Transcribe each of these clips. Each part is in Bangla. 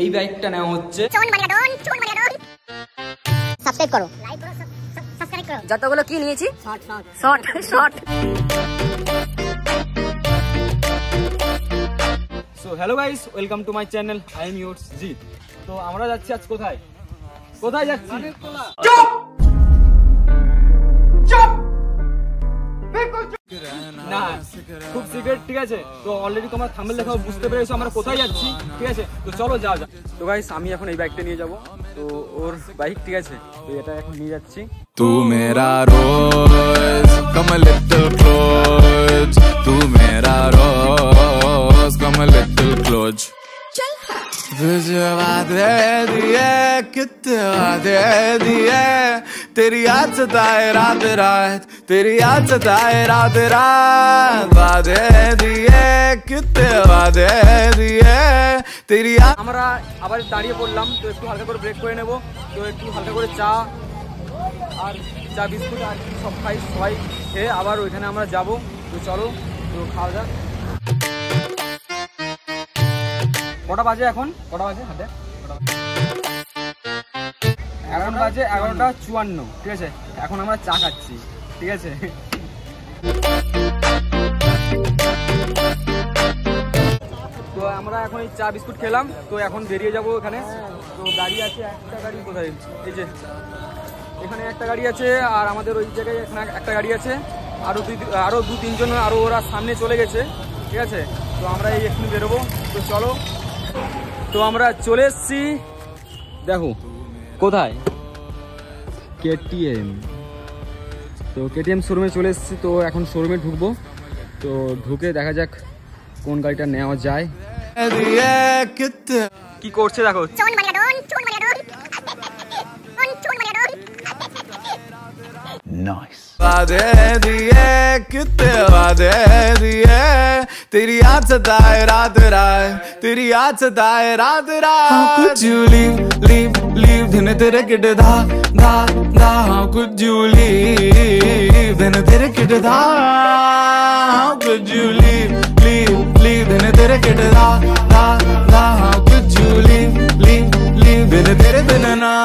এই বাইকটা নেওয়া হচ্ছে। সাবস্ক্রাইব করো, লাইক করো, সাবস্ক্রাইব করো। যতগুলো কি নিয়েছি short. So hello guys, welcome to my channel. I am yours Jeet. তো আমরা যাচ্ছি আজ কোথায় যাচ্ছি? না, খুব সিক্রেট, ঠিক আছে? তো অলরেডি তোমার থাম্বনেল দেখে বুঝতে পেরেছো আমরা কোথায় যাচ্ছি, ঠিক আছে? তো চলো যাও। তো গাইস, আমি এখন এই বাইকটা নিয়ে যাব। তো ওর বাইক, ঠিক আছে? তো এটা এখন নিয়ে যাচ্ছি। तू मेरा रोज कम लिटिल क्लोज, तू मेरा रोज कम लिटिल क्लोज। तुझे वादे दिए, कितने वादे दिए, तेरी याद सताए रात रात, तेरी याद सताए रात रात। वादे दिए, कितने वादे दिए, तेरी याद। আমরা আবার দাঁড়িয়ে পড়লাম, তো একটু হালকা করে ব্রেক করে নেব। তো একটু হালকা করে চা আর চা বিস্কুট আর সব সবাই খেয়ে আবার ওইখানে আমরা যাব। তো চলো, তো খাওয়া যাক। কটা বাজে এখন? হাতে 11 বাজে, 11:54, ঠিক আছে? এখন আমরা চা খাচ্ছি, ঠিক আছে? তো আমরা এখন এই চা বিস্কুট খেলাম। তো এখন বেরিয়ে যাব এখানে। তো গাড়ি আছে, একটা গাড়ি কোথায়? এই যে এখানে একটা গাড়ি আছে, আর আমাদের ওই জায়গায় এখানে একটা গাড়ি আছে। আরো 2-3 জন আরো ওরা সামনে চলে গেছে, ঠিক আছে? তো আমরা এই এক্ষুনি বেরোবো। তো চলো, তো আমরা চলে এসছি। দেখো কোথায়, কেটিএম। তো কেটিএম শোরুমে চলে এসছি। তো এখন শোরুমে ঢুকবো। তো ঢুকে দেখা যাক কোন গাড়িটা নেওয়া যায়। কি করছে দেখো। वादे दिए, कितने वादे दिए, तेरी याद सताए रात रात, तेरी याद सताए रात रात। How could you leave दिन तेरे किट धा धा धा। How could you leave दिन तेरे किट धा। How could you leave दिन तेरे किट धा धा धा। How could you leave दिन तेरे दिन ना।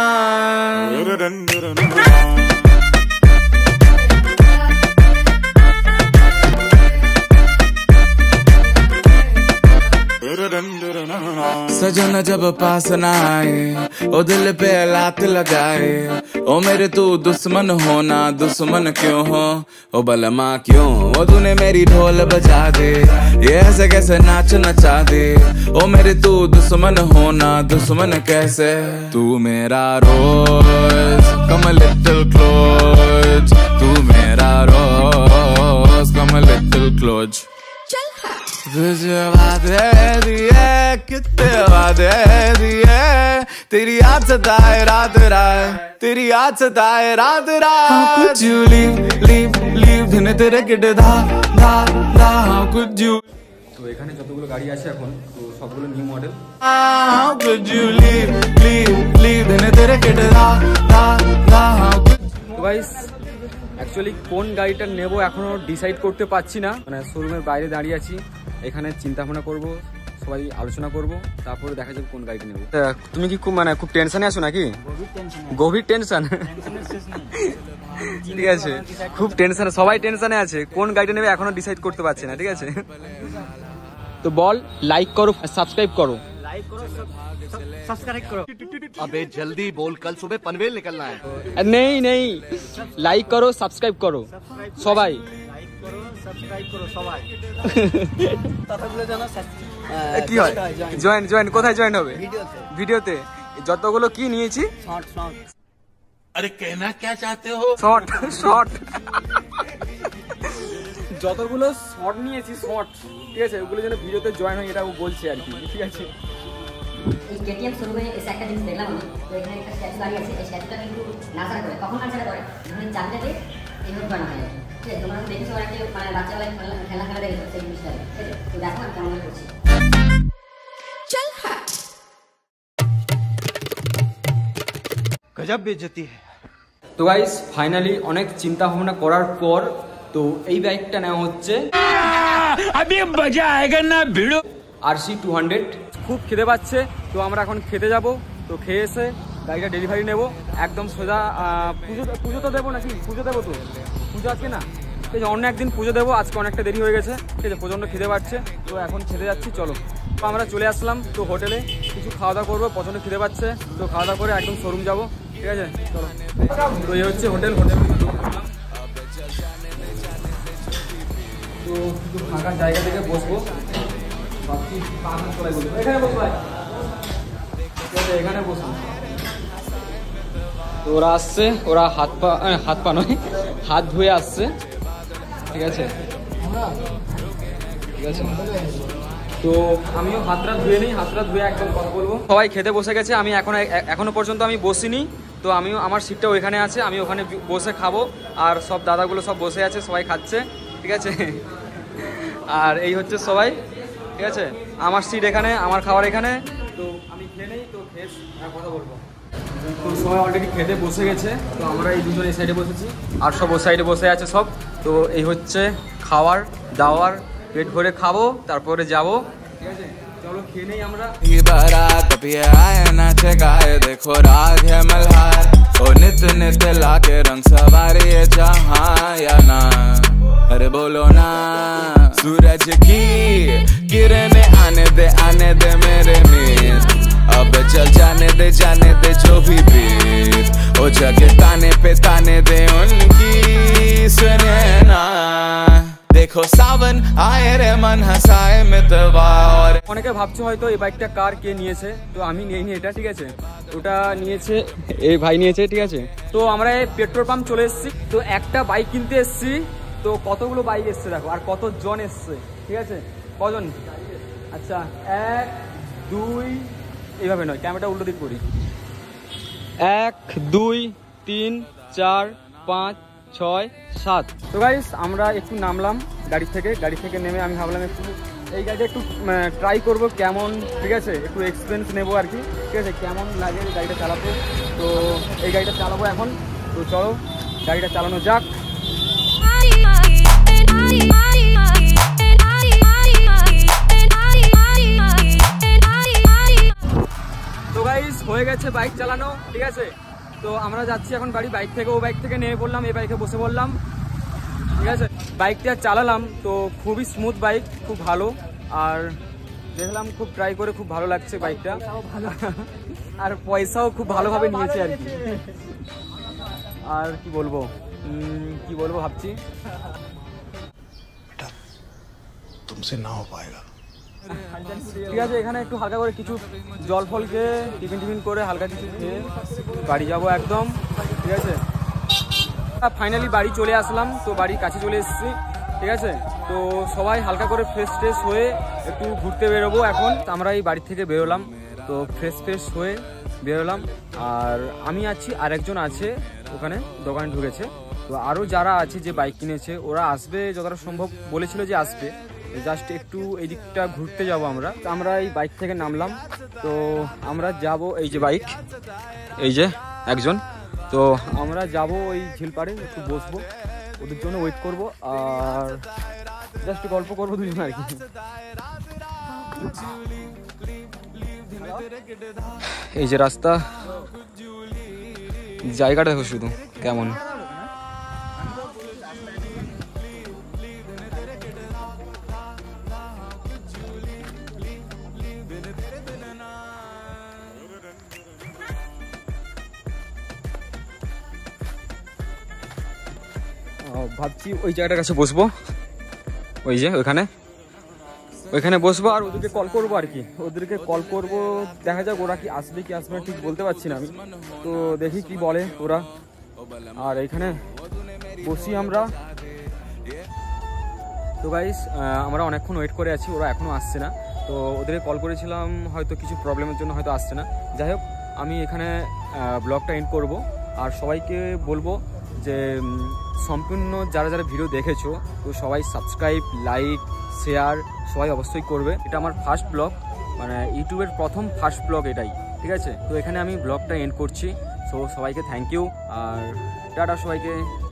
सजन जब पास न आए, ओ दिल पे लात लगाए। ओ मेरे तू दुश्मन होना, दुश्मन क्यों हो ओ बलमा क्यों। ओ तूने मेरी ढोल बजा दे, ये ऐसे कैसे नाच नचा दे। ओ मेरे तू दुश्मन होना, दुश्मन कैसे। तू मेरा रोज कम लिटिल क्लोज, तू मेरा रोज कम लिटिल क्लोज। तुझे वादे दिए, कितने वादे दिए, तेरी याद सताए रात रात, तेरी याद सताए रात रात। How could you leave दिन तेरे किट धा धा धा। How could you। তো এখানে যতগুলো গাড়ি আছে এখন, তো সবগুলো new model. How could you leave दिन तेरे किट धा धा धा। তো গাইস, অ্যাকচুয়ালি কোন গাড়িটা নেব এখনো ডিসাইড করতে পারছি না। মানে শোরুমের বাইরে দাঁড়িয়ে আছি, এখানে চিন্তা ভাবনা করবো, সবাই আলোচনা করব, তারপরে দেখা যাবে কোন গাড়িটা নেব। তুমি কি খুব টেনশনে আছো নাকি? গভীর টেনশন। ঠিক আছে, খুব টেনশনে, সবাই টেনশনে আছে। কোন গাড়িটা নেবে এখনো ডিসাইড করতে পারছি না, ঠিক আছে? তো বল, লাইক করো, সাবস্ক্রাইব করো। सब्सक्राइब करो। अबे जल्दी बोल, कल सुबह पनवेल निकलना है। नहीं, लाइक करो, सब्सक्राइब करो সবাই। কি হয়? জয়েন কোথায় জয়েন হবে? ভিডিওতে। যতগুলো কি নিয়েছি, अरे कहना क्या चाहते हो। শর্ট যতগুলো শর্ট নিয়েছি, ঠিক আছে? ওগুলো যেন ভিডিওতে জয়েন হয়, এটা বলছি আর কি, ঠিক আছে? এই কেটিএম শোরুমে এসে একটা জিনিস দেখলাম। তো এখানে একটা স্ট্যাচু দাঁড়িয়ে আছে। এই স্ট্যাচুটা কিন্তু নাচার করে, কখন নাচার করে মানে চাঁদে দিয়ে এইভাবে বানা হয়। ঠিক আছে, তোমরা দেখেছো একটা মানে বাচ্চাবেলায় খেলা দেখেছো সেই জিনিসটা, ঠিক আছে? তো দেখো আমি কেমন করছি। गजब बेइज्जती है। তো গাইস, ফাইনালি অনেক চিন্তা ভাবনা করার পর তো এই বাইকটা নেওয়া হচ্ছে। अभी मजा आएगा ना भिड़ो। RC 200 খুব খিদে পাচ্ছে, তো আমরা এখন খেতে যাব। তো খেয়ে এসে গাড়িটা ডেলিভারি নেব একদম সোজা। পুজো তো দেবো নাকি? পুজো দেবো তো, পুজো আজকে না, ঠিক আছে অন্য একদিন পুজো দেবো। আজকে অনেকটা দেরি হয়ে গেছে, ঠিক আছে, প্রচণ্ড খিদে পাচ্ছে, তো এখন খেতে যাচ্ছি। চলো, তো আমরা চলে আসলাম তো হোটেলে, কিছু খাওয়া দাওয়া করবো, প্রচণ্ড খিদে পাচ্ছে, তো খাওয়া দাওয়া করে একদম শোরুম যাবো, ঠিক আছে চলো। তো এই হচ্ছে হোটেল, তো কিছু ফাঁকা জায়গা থেকে বসবো, ভাবছি এখানে বসবো, এখানে বসবো। তো ওরা আসছে, ওরা হাত পা নয়, হাত ধুয়ে আসছে, ঠিক আছে ঠিক আছে। তো আমিও হাতটা ধুয়ে নিই, হাতটা ধুয়ে একদম কথা বলবো। সবাই খেতে বসে গেছে, আমি এখনো পর্যন্ত আমি বসিনি, তো আমিও আমার সিটটা ওইখানে আছে, আমি ওখানে বসে খাবো। আর সব দাদাগুলো সব বসে আছে, সবাই খাচ্ছে, ঠিক আছে। আর এই হচ্ছে সবাই, ঠিক আছে, আমার সিট এখানে, আমার খাবার এখানে, তো আমি খেয়ে নেই, তো খেয়ে কথা বলবো। তো সবাই অলরেডি খেতে বসে গেছে, তো আমরা এই দুজন এই সাইডে বসেছি, আর সব ওই সাইডে বসে আছে সব। তো এই হচ্ছে খাওয়ার দাওয়ার, পেট ভরে খাবো, তারপরে যাবো, ঠিক আছে চলো খেয়ে নেই আমরা। बारात पिए आए नाचे गाए देखो राग है मल्हार ओ नित नित लाके रंग सवारी है जहाँ या ना अरे बोलो ना सूरज की किरणें आने दे मेरे मीत अब चल जाने दे जो भी बीत ओ जगह ताने दे उनकी सुने ना देखो सावन आए रे मन हंसाए मितवा और অনেকে ভাবছো হয়তো এই বাইকটা কার, কে নিয়েছে, তো আমি নিইনি এটা, ঠিক আছে, ওটা নিয়েছে এই ভাই নিয়েছে, ঠিক আছে। তো আমরা এই পেট্রোল পাম্প চলে এসেছি, তো একটা বাইক কিনতে এসেছি, তো কতগুলো বাইক এসছে দেখো, আর কতজন এসছে, ঠিক আছে কজন, আচ্ছা 1 2 এইভাবে নয়, ক্যামেরাটা উল্টো দিক করি, 1 2 3 4 5 6 7। তো গাইস আমরা একটু নামলাম গাড়ি থেকে নেমে আমি ভাবলাম একটু এই গাড়িটা একটু ট্রাই করব কেমন, ঠিক আছে, একটু এক্সপিরিয়েন্স নেবো আর কি, ঠিক আছে, কেমন লাগে গাড়িটা চালাতে। তো এই গাড়িটা চালাবো এখন, তো চলো গাড়িটা চালানো যাক। তো গাইস হয়ে গেছে বাইক চালানো, ঠিক আছে। তো আমরা যাচ্ছি এখন বাড়ি, বাইক থেকে ও বাইক থেকে নেমে পড়লাম, এই বাইকে বসে পড়লাম, ঠিক আছে। বাইকটা চালালাম, তো খুবই স্মুথ বাইক, খুব ভালো, আর দেখলাম খুব ট্রাই করে খুব ভালো লাগছে বাইকটা, আর পয়সাও খুব ভালোভাবে নিয়েছে আর কি। আর কি বলবো ভাবছি, तुमसे ना हो पाएगा। ঠিক আছে, এখানে একটু হালকা করে কিছু জল ফল খেয়ে টিফিন করে হালকা কিছু খেয়ে বাড়ি যাবো একদম, ঠিক আছে। ফাইনালি বাড়ি চলে আসলাম, তো বাড়ির কাছে চলে এসেছি, ঠিক আছে। তো সবাই হালকা করে ফ্রেশ হয়ে একটু ঘুরতে বেরোবো এখন। আমরা এই বাড়ি থেকে বেরোলাম, তো ফ্রেশ হয়ে বেরোলাম, আর আমি আছি, আর একজন আছে ওখানে দোকানে ঢুকেছে। তো আরও যারা আছে যে বাইক কিনেছে ওরা আসবে যতটা সম্ভব, বলেছিল যে আসবে, জাস্ট একটু এই দিকটা ঘুরতে যাবো আমরা। আমরা এই বাইক থেকে নামলাম, তো আমরা যাব, এই যে বাইক, এই যে একজন, তো আমরা যাব ওই ঝিলপাড়ে, একটু বসবো, ওদের জন্য ওয়েট করব, আর জাস্ট গল্প করবো দুজন আর কি। এই যে রাস্তা, জায়গাটা দেখো শুধু কেমন। ভাবছি ওই জায়গাটার কাছে বসবো, ওই যে ওইখানে বসবো, আর ওদেরকে কল করবো আর কি, ওদেরকে কল করবো, দেখা যাক ওরা কি আসবে না ঠিক বলতে পারছি না আমি, তো দেখি কি বলে ওরা। আর এইখানে বসি আমরা। তো গাইস আমরা অনেকক্ষণ ওয়েট করে আছি, ওরা এখনও আসছে না, তো ওদেরকে কল করেছিলাম, হয়তো কিছু প্রবলেমের জন্য হয়তো আসছে না। যাই হোক, আমি এখানে ব্লগটা এন্ড করব, আর সবাইকে বলবো যে সম্পূর্ণ যারা ভিডিও দেখেছো, তো সবাই সাবস্ক্রাইব, লাইক, শেয়ার সবাই অবশ্যই করবে। এটা আমার ফার্স্ট ব্লগ, মানে ইউটিউবের প্রথম ফার্স্ট ব্লগ এটাই, ঠিক আছে। তো এখানে আমি ব্লগটা এন্ড করছি, সো সবাইকে থ্যাংক ইউ, আর টাটা সবাইকে।